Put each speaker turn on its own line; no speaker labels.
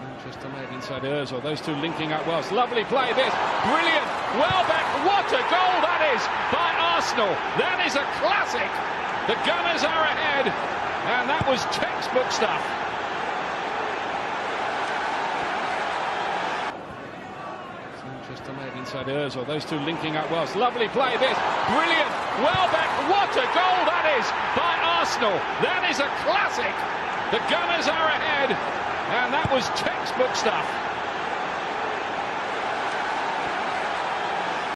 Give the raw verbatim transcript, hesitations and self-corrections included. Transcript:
Manchester made inside Ozil. Those two linking up well. It's lovely play this. Brilliant. Welbeck. What a goal that is by Arsenal. That is a classic. The Gunners are ahead. And that was textbook stuff. Manchester made inside Ozil. Those two linking up well. It's lovely play this. Brilliant. Welbeck. What a goal that is by Arsenal. That is a classic. The Gunners are ahead. And that was textbook stuff.